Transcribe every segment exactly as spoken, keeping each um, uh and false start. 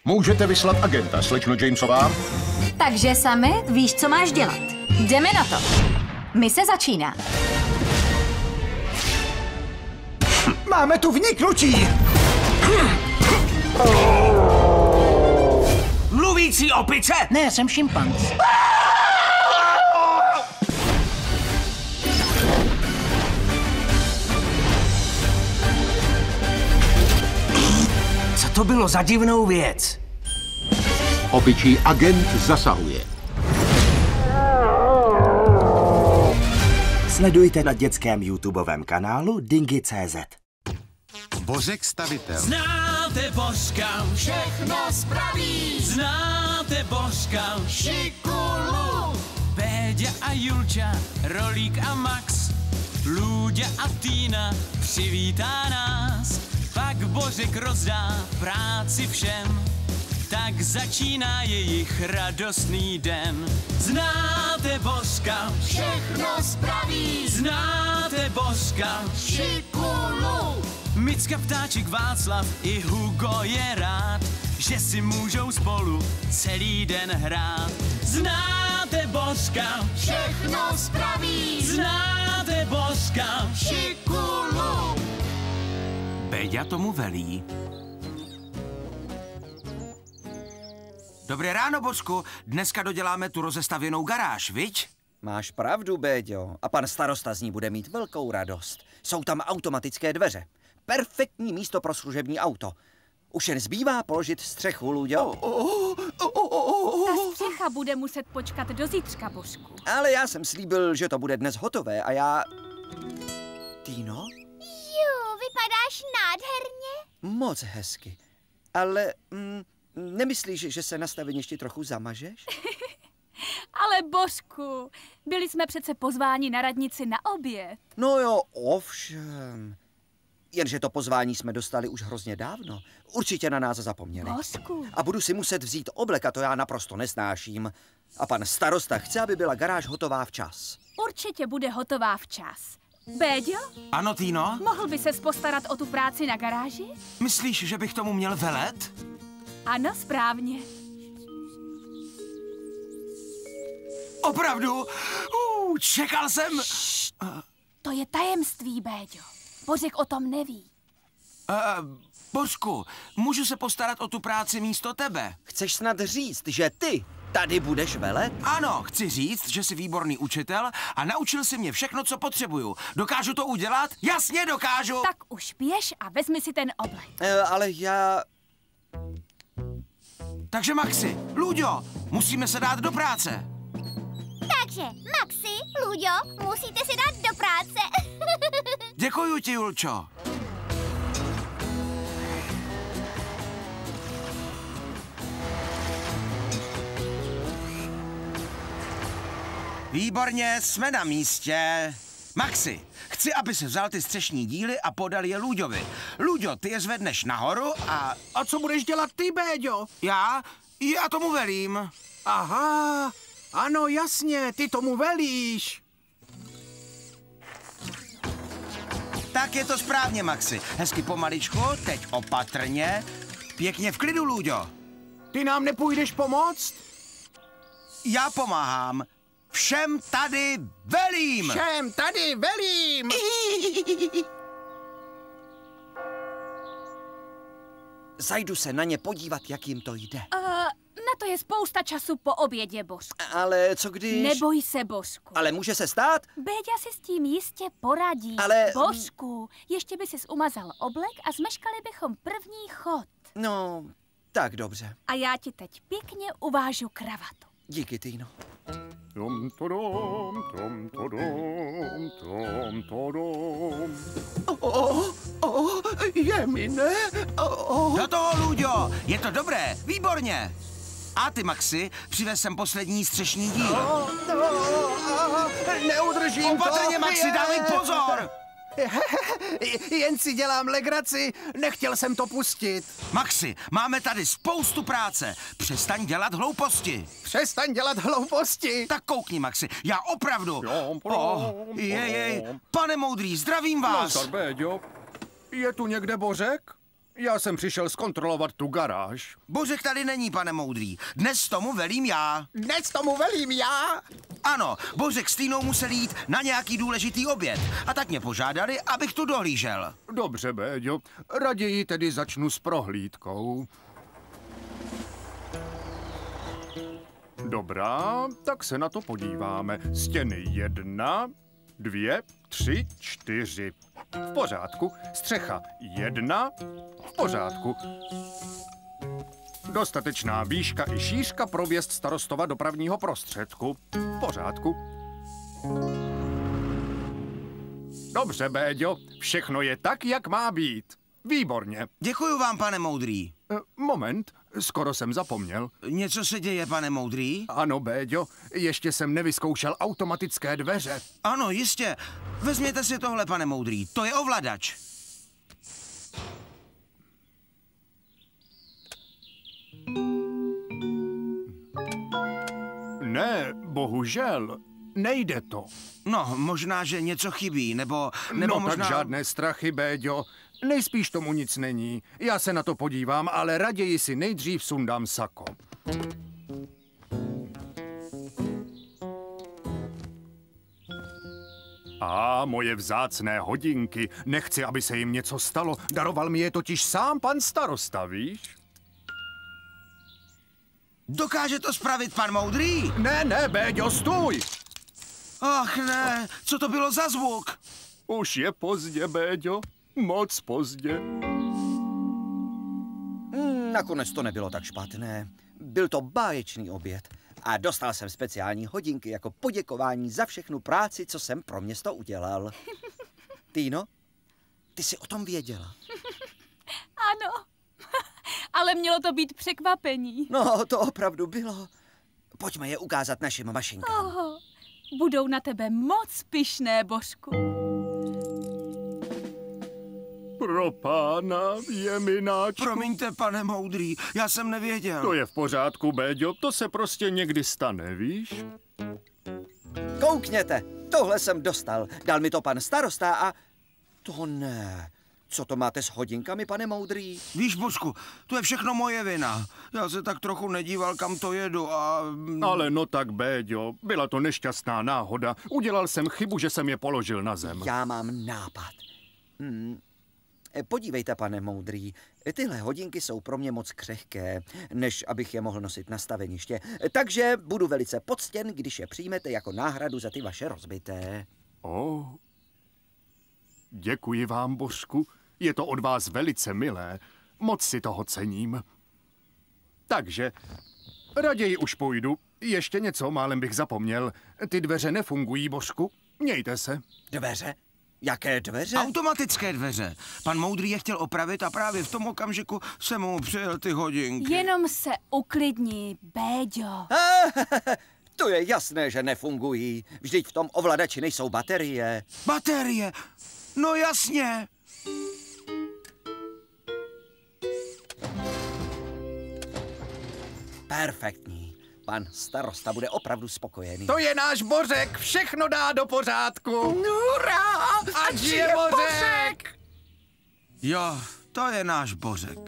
Můžete vyslat agenta, slečno Jamesová. Takže Summit, víš, co máš dělat. Jdeme na to. Mise začíná. Máme tu vniknutí! Mluvící opice? Ne, jsem šimpanz. Co to bylo za divnou věc? Opičí agent zasahuje. Sledujte na dětském YouTubeovém kanálu Dingy tečka cé zet. Bořek stavitel. Znáte Božka, všechno spraví. Znáte Božka, Šikulu. Béďa a Julča, Rolík a Max, Lůďa a Týna přivítá nás. Pak Božek rozdá práci všem, tak začíná jejich radostný den. Znáte Božka, všechno spraví. Znáte Božka, Šikulu. Micka, Ptáček, Václav i Hugo je rád, že si můžou spolu celý den hrát. Znáte Božka, všechno spraví. Znáte Božka, Šikulu. Béďa tomu velí. Dobré ráno, Božku. Dneska doděláme tu rozestavěnou garáž, viď? Máš pravdu, Béďo. A pan starosta z ní bude mít velkou radost. Jsou tam automatické dveře. Perfektní místo pro služební auto. Už jen zbývá položit střechu, Luďo. Ta střecha bude muset počkat do zítřka, Božku. Ale já jsem slíbil, že to bude dnes hotové a já... Týno? Jo, vypadáš nádherně. Moc hezky. Ale mm, nemyslíš, že se na staveništi trochu zamažeš? Ale Božku, byli jsme přece pozváni na radnici na oběd. No jo, ovšem. Jenže to pozvání jsme dostali už hrozně dávno. Určitě na nás zapomněli. Božku. A budu si muset vzít oblek a to já naprosto nesnáším. A pan starosta chce, aby byla garáž hotová včas. Určitě bude hotová včas. Béďo? Ano, Týno? Mohl by ses postarat o tu práci na garáži? Myslíš, že bych tomu měl velet? Ano, správně. Opravdu? Uh, čekal jsem... Uh, to je tajemství, Béďo. Božek o tom neví. Uh, Božku, můžu se postarat o tu práci místo tebe? Chceš snad říct, že ty tady budeš velet? Ano, chci říct, že jsi výborný učitel a naučil jsi mě všechno, co potřebuju. Dokážu to udělat? Jasně dokážu! Tak už běž a vezmi si ten oblek. Uh, ale já... Takže Maxi, Luďo, musíme se dát do práce. Takže, Maxi, Luďo, musíte si dát do práce. Děkuju ti, Julčo. Výborně, jsme na místě. Maxi, chci, aby si vzal ty střešní díly a podal je Luďovi. Luďo, ty je zvedneš nahoru a... A co budeš dělat ty, Béďo? Já? Já tomu velím. Aha, ano, jasně, ty tomu velíš. Tak je to správně, Maxi. Hezky pomaličku, teď opatrně. Pěkně v klidu, Luďo. Ty nám nepůjdeš pomoct? Já pomáhám. Všem tady velím! Všem tady velím! Zajdu se na ně podívat, jak jim to jde. Uh, na to je spousta času po obědě, Božku. Ale co když... Neboj se, Božku. Ale může se stát? Béďa si s tím jistě poradí. Ale... Božku, ještě by sis umazal oblek a zmeškali bychom první chod. No, tak dobře. A já ti teď pěkně uvážu kravatu. Díky, Týno. Tom, todom, tom, todom, tom, todom. Oh, oh, je mi ne? Oh. Do toho, Luďo, je to dobré, výborně. A ty, Maxi, přivez sem poslední střešní díl. Oh, no, neudržím Opatrně, to. Maxi, dávej pozor. Jen si dělám legraci, nechtěl jsem to pustit. Maxi, máme tady spoustu práce. Přestaň dělat hlouposti. Přestaň dělat hlouposti. Tak koukni, Maxi, já opravdu... Oh, jej, jej, pane moudrý, zdravím vás. Nazdar, Béďo. Je tu někde Bořek? Já jsem přišel zkontrolovat tu garáž. Bořek tady není, pane Moudrý. Dnes tomu velím já. Dnes tomu velím já. Ano, Bořek s Týnou musel jít na nějaký důležitý oběd. A tak mě požádali, abych tu dohlížel. Dobře, Béďo, raději tedy začnu s prohlídkou. Dobrá, tak se na to podíváme. Stěny jedna, dvě, tři, čtyři. V pořádku. Střecha jedna, v pořádku. Dostatečná výška i šířka pro vjezd starostova dopravního prostředku. V pořádku. Dobře, Béďo, všechno je tak, jak má být. Výborně. Děkuju vám, pane Moudrý. E, moment, skoro jsem zapomněl. Něco se děje, pane Moudrý? Ano, Béďo, ještě jsem nevyzkoušel automatické dveře. Ano, jistě. Vezměte si tohle, pane Moudrý. To je ovladač. Ne, bohužel, nejde to. No, možná, že něco chybí, nebo, nebo no možná... tak žádné strachy, Béďo. Nejspíš tomu nic není. Já se na to podívám, ale raději si nejdřív sundám sako. A moje vzácné hodinky. Nechci, aby se jim něco stalo. Daroval mi je totiž sám pan starosta, víš? Dokáže to spravit pan Moudrý? Ne, ne, Béďo, stůj! Ach ne, co to bylo za zvuk? Už je pozdě, Béďo. Moc pozdě. Hmm, nakonec to nebylo tak špatné. Byl to báječný oběd. A dostal jsem speciální hodinky jako poděkování za všechnu práci, co jsem pro město udělal. Týno, ty jsi o tom věděla? Ano, ale mělo to být překvapení. No, to opravdu bylo. Pojďme je ukázat našim mašinkám. Oho, budou na tebe moc pyšné, Božku. Pro pána, jemináčku. Promiňte, pane Moudrý, já jsem nevěděl. To je v pořádku, Béďo, to se prostě někdy stane, víš? Koukněte, tohle jsem dostal. Dal mi to pan starosta a... To ne. Co to máte s hodinkami, pane Moudrý? Víš, Božku, to je všechno moje vina. Já se tak trochu nedíval, kam to jedu a... Ale no tak, Béďo, byla to nešťastná náhoda. Udělal jsem chybu, že jsem je položil na zem. Já mám nápad. Hmm. Podívejte, pane Moudrý, tyhle hodinky jsou pro mě moc křehké, než abych je mohl nosit na staveniště. Takže budu velice poctěn, když je přijmete jako náhradu za ty vaše rozbité. Oh. Děkuji vám, Božku. Je to od vás velice milé. Moc si toho cením. Takže, raději už půjdu. Ještě něco, málem bych zapomněl. Ty dveře nefungují, Božku. Mějte se. Dveře? Jaké dveře? Automatické dveře. Pan Moudrý je chtěl opravit a právě v tom okamžiku jsem mu přijel ty hodinky. Jenom se uklidni, Béďo. To je jasné, že nefungují. Vždyť v tom ovladači nejsou baterie. Baterie? No jasně. Perfektní. Pan starosta bude opravdu spokojený. To je náš Bořek, všechno dá do pořádku. Hurá! Ať žije Bořek! Jo, to je náš Bořek.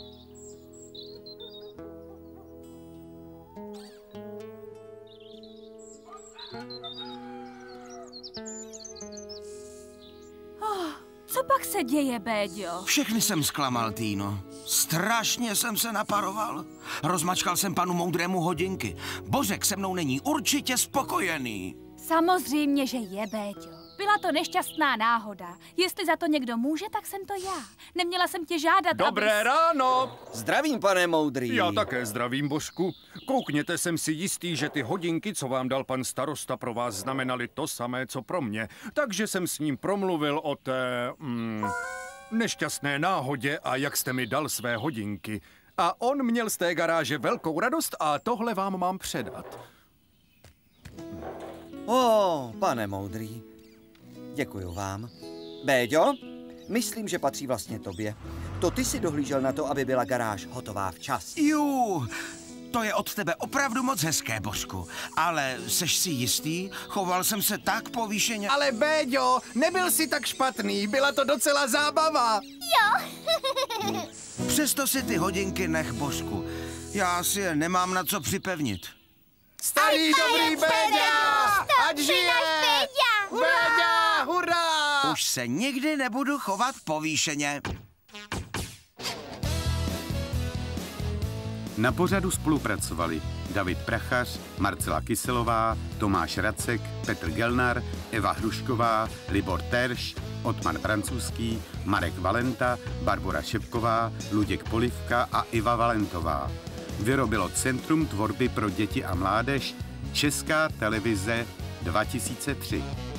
Oh, co pak se děje, Béďo? Všechny jsem zklamal, Týno. Strašně jsem se naparoval. Rozmačkal jsem panu Moudrému hodinky. Bořek se mnou není určitě spokojený. Samozřejmě, že je, Béďo. Byla to nešťastná náhoda. Jestli za to někdo může, tak jsem to já. Neměla jsem tě žádat, Dobré abys... ráno! Zdravím, pane Moudrý. Já také zdravím, Božku. Koukněte, jsem si jistý, že ty hodinky, co vám dal pan starosta, pro vás znamenaly to samé, co pro mě. Takže jsem s ním promluvil o té... Mm, nešťastné náhodě a jak jste mi dal své hodinky. A on měl z té garáže velkou radost a tohle vám mám předat. O, pane Moudrý, děkuju vám. Béďo, myslím, že patří vlastně tobě. To ty si dohlížel na to, aby byla garáž hotová včas. Jú, To je od tebe opravdu moc hezké, Božku. Ale seš si jistý? Choval jsem se tak povýšeně. Ale Béďo, nebyl si tak špatný, byla to docela zábava. Jo. Přesto si ty hodinky nech, Božku. Já si je nemám na co připevnit. Starý dobrý Béďa! Ať žije! Béďa! Béďa, hurá! Už se nikdy nebudu chovat povýšeně. Na pořadu spolupracovali David Prachař, Marcela Kyselová, Tomáš Racek, Petr Gelnar, Eva Hrušková, Libor Terš, Otmar Francouzský, Marek Valenta, Barbora Šepková, Luděk Polivka a Iva Valentová. Vyrobilo Centrum tvorby pro děti a mládež Česká televize dva tisíce tři.